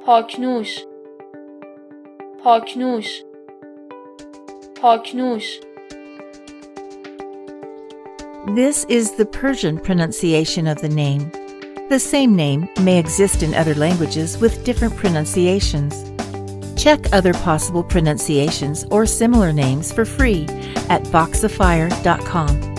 پاکنوش پاکنوش پاکنوش. This is the Persian pronunciation of the name. The same name may exist in other languages with different pronunciations. Check other possible pronunciations or similar names for free at Voxifier.com.